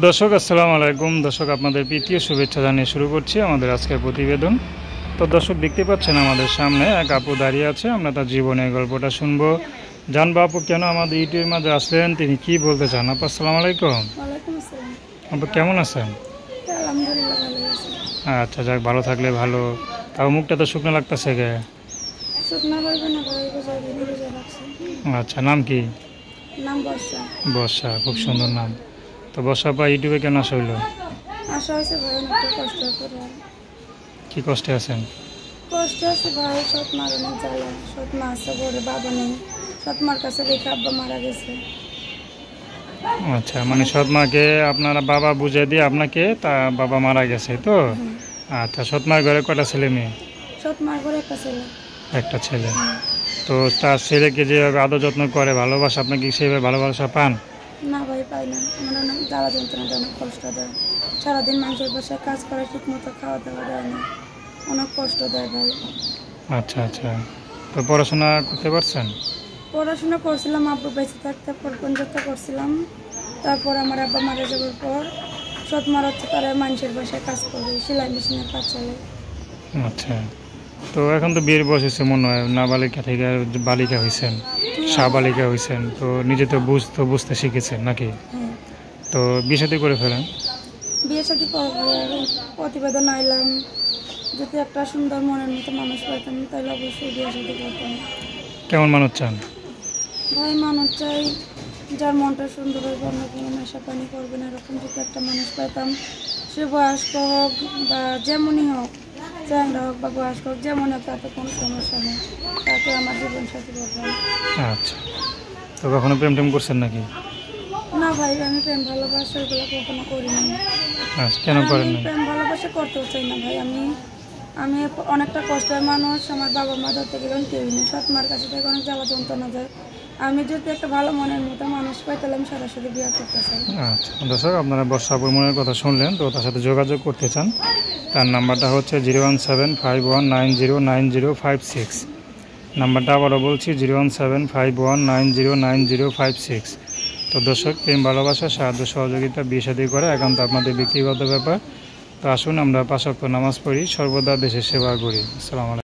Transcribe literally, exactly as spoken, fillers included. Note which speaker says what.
Speaker 1: দর্শক আসসালামু আলাইকুম। দর্শক আপনাদের প্রীতীয় শুভেচ্ছা জানিয়ে শুরু করছি আমাদের আজকের প্রতিবেদন। তো দর্শক দেখতে পাচ্ছেন আমাদের সামনে এক আপু দাঁড়িয়ে আছে, আমরা তার জীবনের গল্পটা শুনবো, জানবো আপু কেন আমাদের ইউটিউবের মাঝে আসলেন, তিনি কি বলতে চান। আপু আসসালামু আলাইকুম।
Speaker 2: ওয়ালাইকুম আসসালাম।
Speaker 1: আপু কেমন আছেন?
Speaker 2: আলহামদুলিল্লাহ ভালো আছি।
Speaker 1: আচ্ছা যাক, ভালো থাকলে ভালো। তাও মুখটা তো শুকনো লাগতেছে গে।
Speaker 2: শুকনা করবে না ভাই, বোঝা দিন বোঝা রাখছি।
Speaker 1: আচ্ছা, নাম কি?
Speaker 2: নাম বর্ষা।
Speaker 1: বর্ষা, খুব সুন্দর নাম। তো বর্ষা আপা ইউটিউবে কেন আসা হইলো?
Speaker 2: আশা হয়েছে ভাই অনেকটা কষ্ট করে।
Speaker 1: কি কষ্টে আছেন?
Speaker 2: কষ্ট আছে ভাই, সৎ মার অনেক জ্বালা। সৎ মা আছে ঘরে, বাবা নেই। সৎ মার কাছে দেখে আব্বা মারা গেছে।
Speaker 1: আচ্ছা, মানে সৎ মাকে আপনারা বাবা বুঝে দিয়ে আপনাকে তা বাবা মারা গেছে তো? আচ্ছা, সৎ মার ঘরে কটা ছেলে মেয়ে?
Speaker 2: সৎ মার ঘরে একটা ছেলে।
Speaker 1: একটা ছেলে। তো তার ছেলেকে যেভাবে আদর যত্ন করে, ভালোবাসা, আপনি কি সেভাবে ভালোবাসা পান?
Speaker 2: না ভাই পাই না, আমার অনেক জ্বালা যন্ত্রণা দেয়, অনেক কষ্ট দেয়। সারাদিন মানুষের বাসায় কাজ করে, ঠিক মতো খাওয়া দাওয়া দেয় না, অনেক কষ্ট দেয় ভাই।
Speaker 1: আচ্ছা আচ্ছা, তো পড়াশোনা করতে পারছেন?
Speaker 2: পড়াশোনা করছিলাম আব্বু বেঁচে থাকতে, পর্যন্ত করছিলাম। তারপর আমার আব্বা মারা যাওয়ার পর সৎ মার হচ্ছে তারা মানুষের বাসায় কাজ করে, সেলাই মেশিনের কাজ চলে।
Speaker 1: আচ্ছা, তো এখন তো বিয়ের বয়স হয়েছে মনে হয়, নাবালিকা থেকে বালিকা হয়েছেন, সাবালিকা হয়েছেন, তো নিজে তো বুঝতে বুঝতে শিখেছেন নাকি?
Speaker 2: হ্যাঁ,
Speaker 1: তো বিয়ে শাদী করে ফেলেন।
Speaker 2: বিয়ে শাদী করবো, প্রতিবেদন আইলাম, যদি একটা সুন্দর মনের মতো মানুষ পাইতাম তাহলে অবশ্যই বিয়ে শাদী করতাম।
Speaker 1: কেমন মানুষ চান?
Speaker 2: ভাই মানুষ চাই যার মনটা সুন্দর হইবে, অন্য কোনো নেশা পানি করবে না, এরকম যদি একটা মানুষ পাইতাম, সে বয়স্ক হোক বা যেমনই হোক, চ্যাংরা হোক বা বয়স্ক হোক, যেমন হোক, তাতে কোনো সমস্যা নেই, তাকে আমার জীবন সাথী করতাম।
Speaker 1: আচ্ছা, তো কখনো প্রেম টেম করছেন নাকি?
Speaker 2: না ভাই, আমি প্রেম ভালোবাসা এগুলো কখনো করি না।
Speaker 1: আচ্ছা, কেন
Speaker 2: আমি
Speaker 1: করেন না?
Speaker 2: প্রেম ভালোবাসা করতেও চাই না ভাই। আমি আমি অনেকটা কষ্টের মানুষ, আমার বাবা মা ধরতে গেলেন কেউই নেই, সৎ মার কাছে থেকে অনেক জ্বালা যন্ত্রণা যায়। আমি যদি একটা ভালো মনের মতো মানুষ পাই তাহলে আমি সরাসরি বিয়ে করতে চাই।
Speaker 1: আচ্ছা দর্শক, আপনারা বর্ষা পরিমলের কথা শুনলেন, তো তার সাথে যোগাযোগ করতে চান, তার নাম্বারটা হচ্ছে zero one seven five one nine zero nine zero five six. নাম্বারটা আবারও বলছি, zero one seven five one nine zero nine zero five six. তো দর্শক, প্রেম ভালোবাসা, সাহায্য সহযোগিতা, বিয়ে শাদী করা একান্ত আপনাদের ব্যক্তিগত ব্যাপার। তো আসুন আমরা পাঁচ ওয়াক্ত নামাজ পড়ি, সর্বদা দেশের সেবা করি। আসসালামু আলাইকুম।